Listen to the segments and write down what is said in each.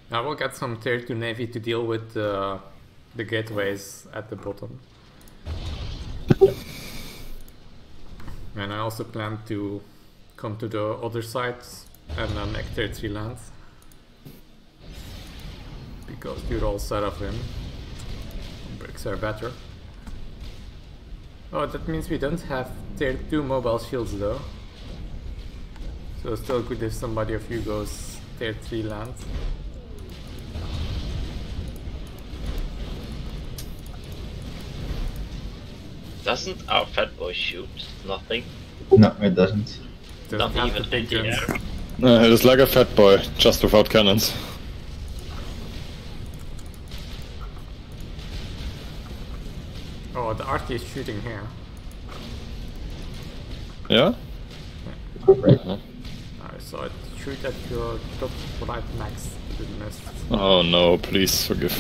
I will get some tier 2 navy to deal with the gateways at the bottom. And I also plan to come to the other side and make tier 3 land. Because you're all set up in. Bricks are better. Oh, that means we don't have tier 2 mobile shields though. So still good if somebody of you goes tier 3 land. Doesn't our fat boy shoot nothing? No, it doesn't. Not even in the air. No, it is like a fat boy, just without cannons. Oh, the RT is shooting here. Yeah? Right. I saw it shoot at your top right max, but it missed. Oh no, please forgive.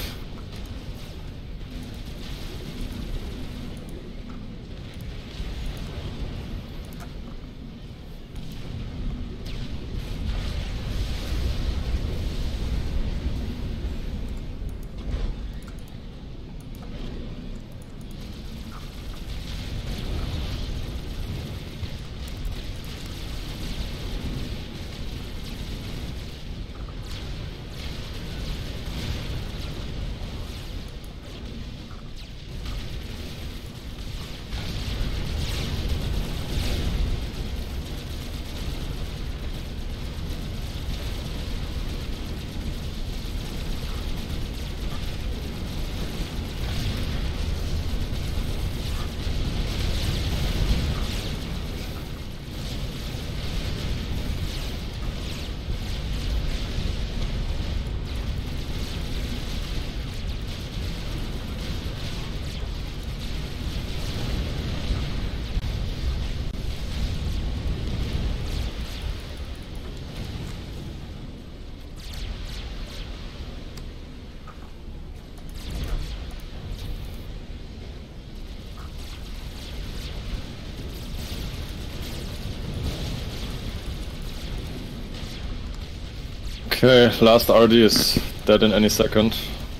Okay, last RD is dead in any second.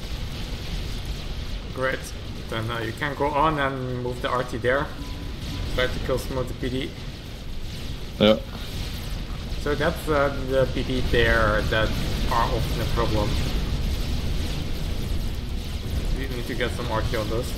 Great. Then you can go on and move the RT there. Try to kill some of the PD. Yeah. So that's the PD there that are often a problem. You need to get some RT on those.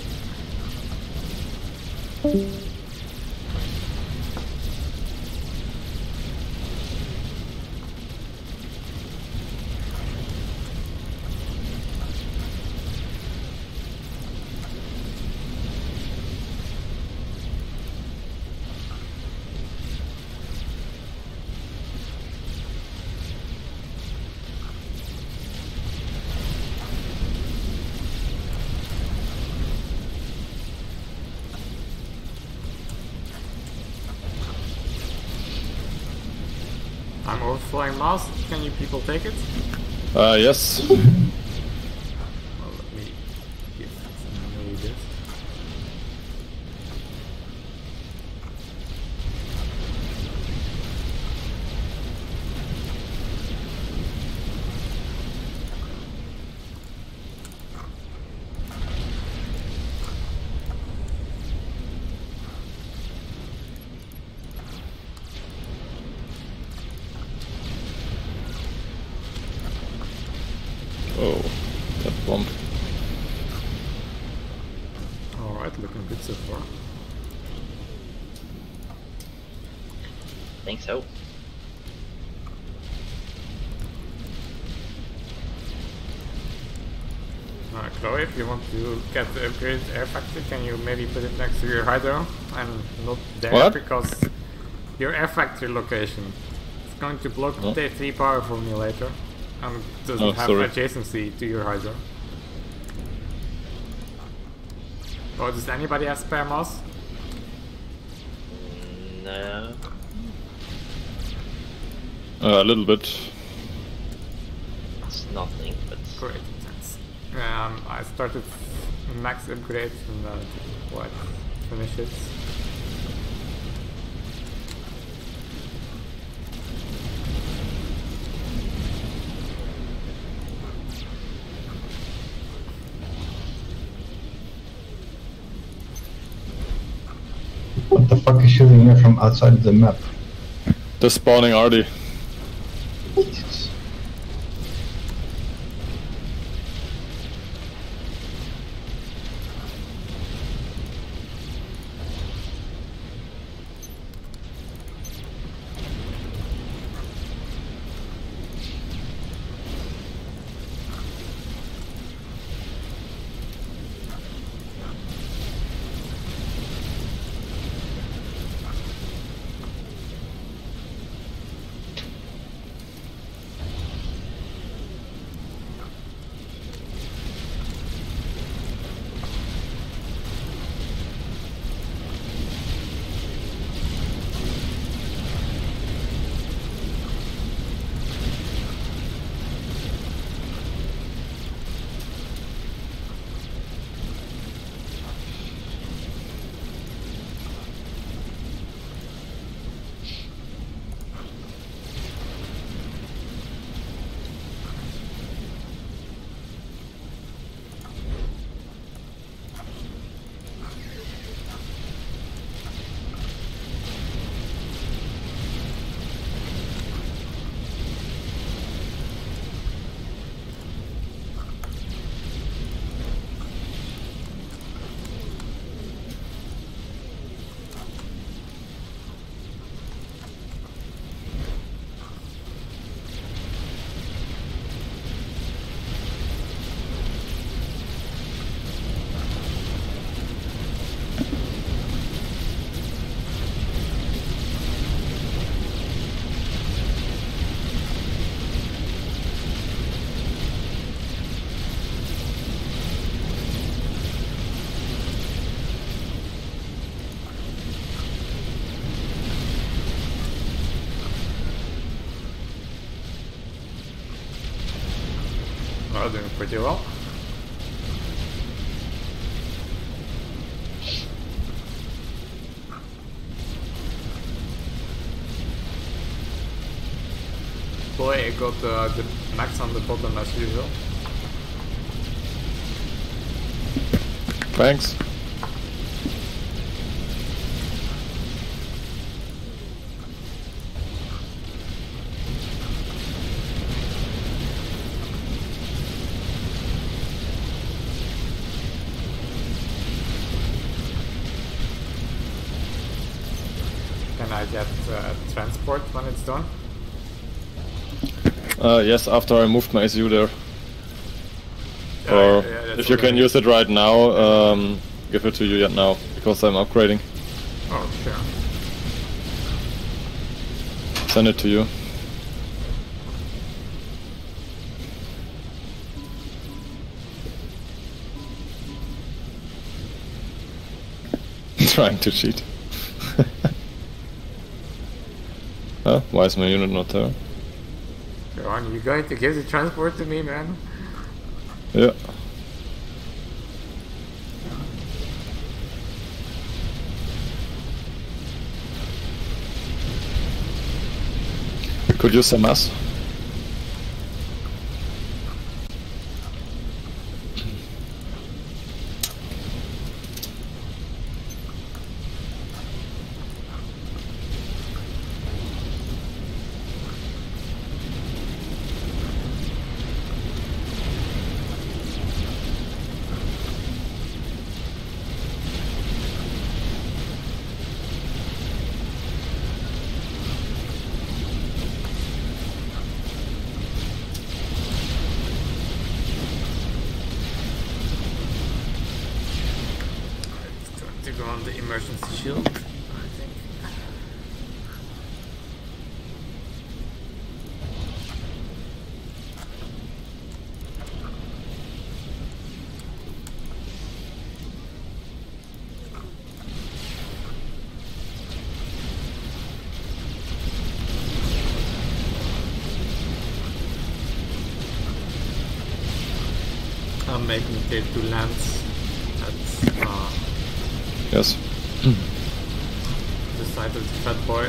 I'm overflowing mouse. Can you people take it? Yes. Well, let me give some really bit. Oh, that bomb. Alright, looking good so far. Think so. Chloe, if you want to get the upgraded air factor, can you maybe put it next to your hydro and not there? What? Because your air factory location is going to block Oh. day 3 power for me later. And it doesn't Oh, have sorry. adjacency to your hydro. Oh, does anybody have spare mouse? No. A little bit. It's nothing, but Great, thanks. I started max upgrade and what finishes. What the fuck is shooting here from outside of the map? The spawning RD. Jesus. Well, doing pretty well. Boy, I got the max on the bottom as usual. Thanks. Can I get transport when it's done? Yes, after I moved my SU there. Yeah, Or yeah, if you can use it right now, give it to you yet now, because I'm upgrading. Oh, sure. Send it to you. Trying to cheat. Oh, why is my unit not there? Go on, you're going to give the transport to me, man? Yeah. Could use some mass. To go on the emergency shield, I think. I'm making tier 2 lands at Yes. the side of the fat boy.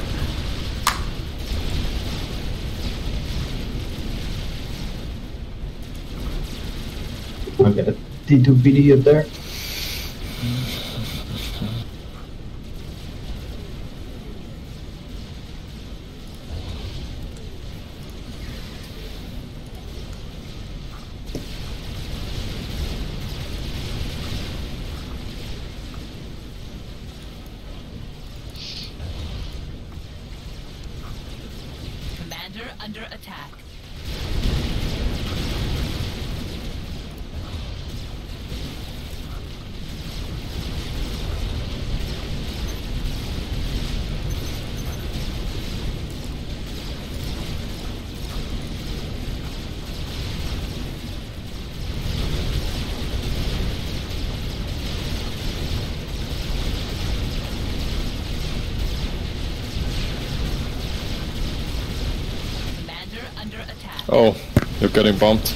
I'll get a T2 BD up there. Commander under attack. Under attack. Oh, you're getting bumped.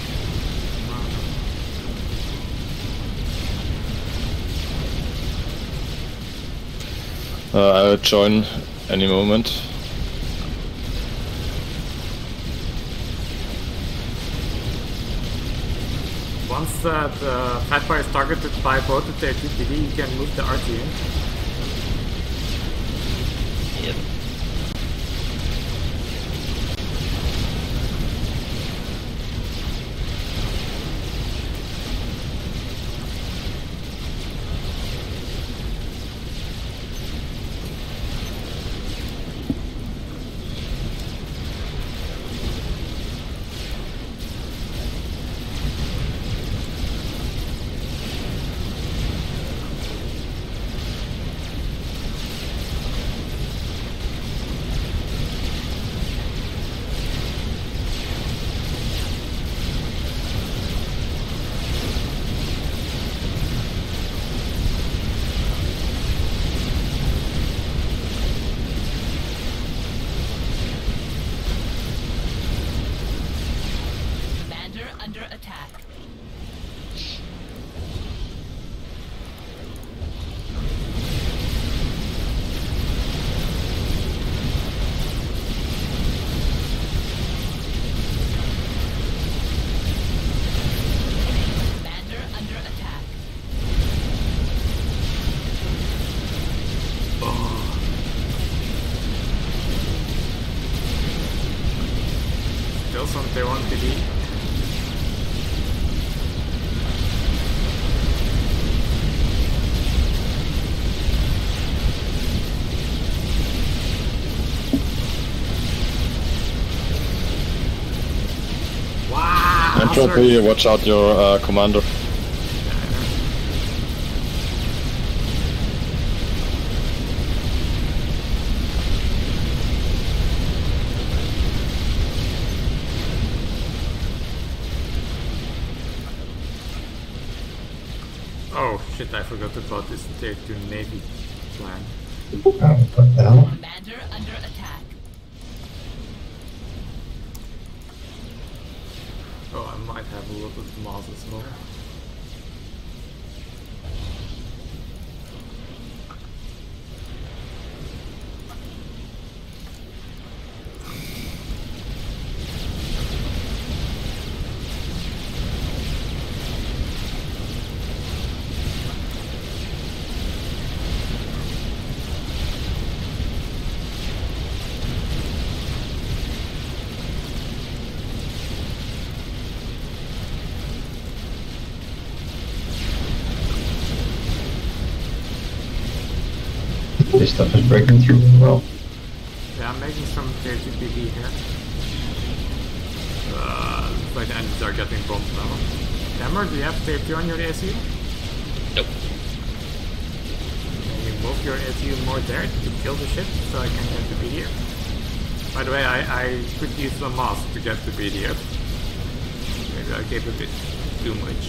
I'll join any moment. Once the Fatfire is targeted by both of their TPD, you can move the RT in. Yep. Under attack. Commander under attack. Still some tier 1 PD. Entropy, watch out your commander. Oh shit, I forgot about this tier 2 Navy plan. Oh, what the hell? Commander under attack. Oh, I might have a lot of Mars as well. This stuff is breaking through as well. Yeah, I'm making some tier 2 PD here. Looks like the engines are getting bombed now. Hammer, do you have tier 2 on your ASU? Nope. Can you move your ASU more there to kill the ship so I can get the PD up? By the way, I could use some mass to get the PD up. Maybe I gave a bit too much.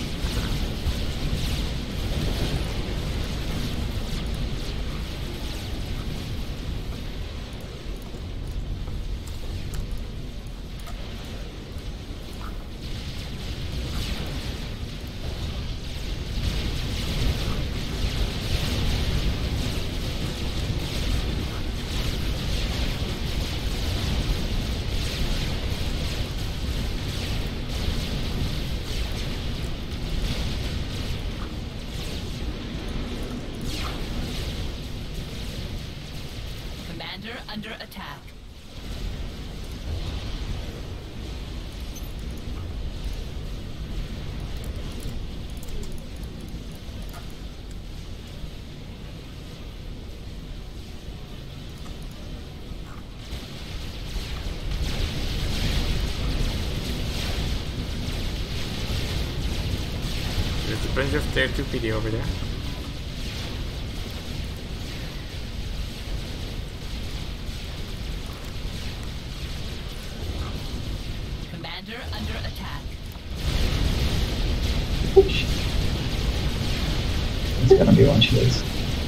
Commander under attack. bunch of tier 2 PD over there. Commander under attack. It's gonna be one shields.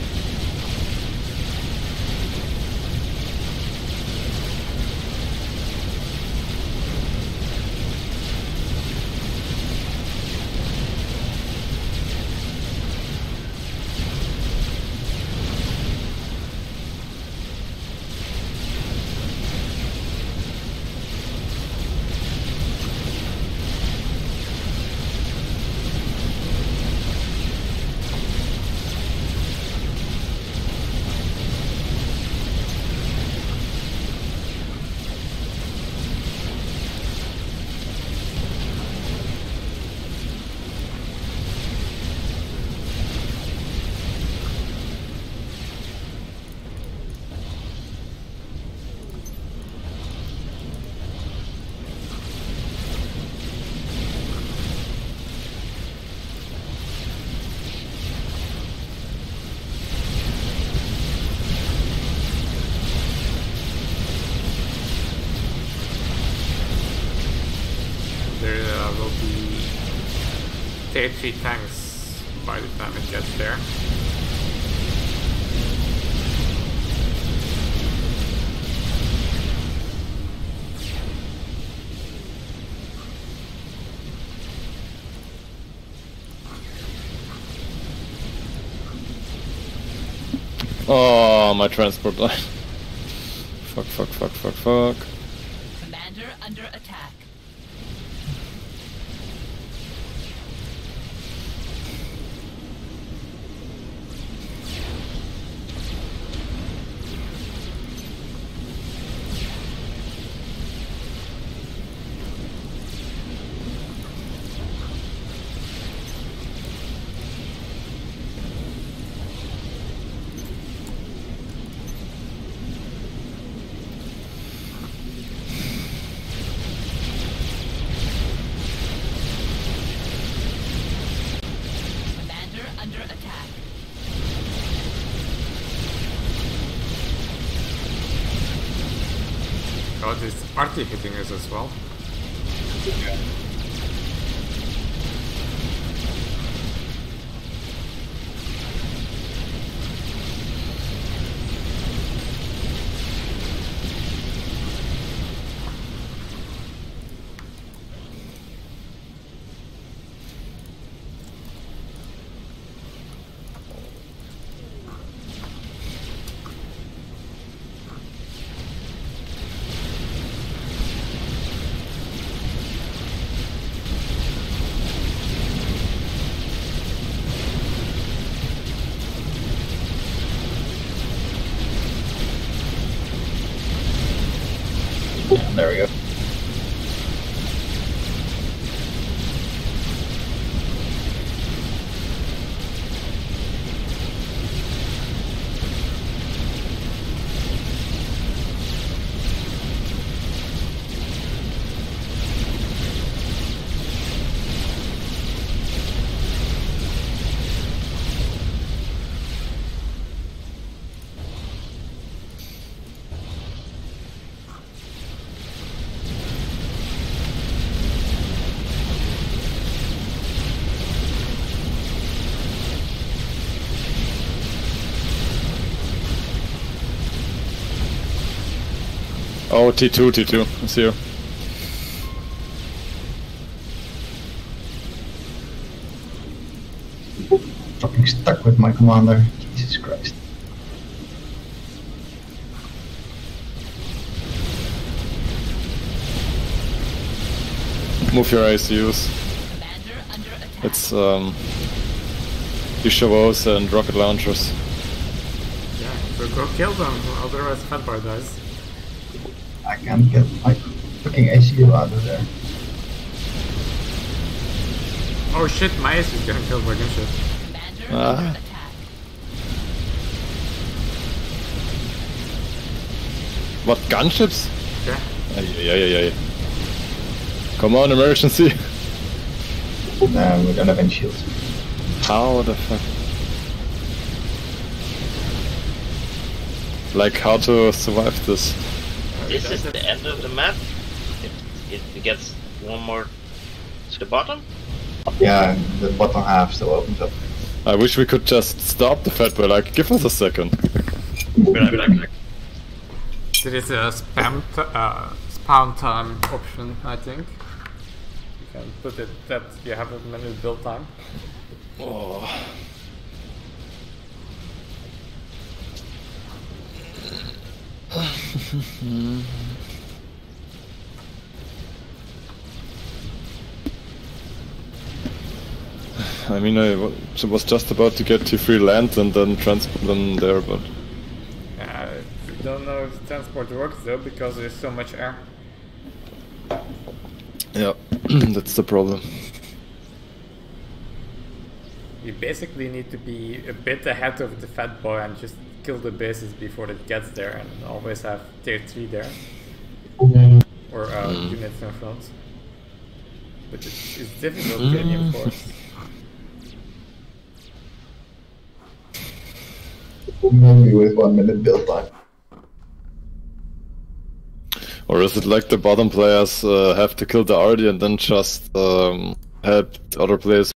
There will be tier 3 tanks by the time it gets there. Oh, my transport line. Fuck. Commander under attack. Commander under attack. Oh, this party hitting us as well. There we go. Oh, T2, I see you. Fucking stuck with my commander. Jesus Christ. Move your ICUs. Commander under attack. It's Bishavos and rocket launchers. Yeah, so go kill them, otherwise Fatbar dies. I can't get my fucking ACU out of there. Oh shit, my ace is getting killed by gunship. Commander under attack. What, gunships? Yeah. Yeah. Come on, emergency. No, we don't have any shields. How the fuck? Like, how to survive this? This is the end of the map. It gets one more to the bottom. Yeah, the bottom half still opens up. I wish we could just stop the Fat Boy, like, give us a second. There is a spawn time option, I think. You can put it that you have a minute build time. Oh. I mean, I was just about to get to free land and then transport them there, but... I don't know if transport works though, because there's so much air. Yeah, that's the problem. You basically need to be a bit ahead of the Fat Boy and just kill the bases before it gets there, and always have tier 3 there. Or units in front. But it's difficult getting force. Maybe with 1 minute build time. Or is it like the bottom players have to kill the Ardy and then just help other players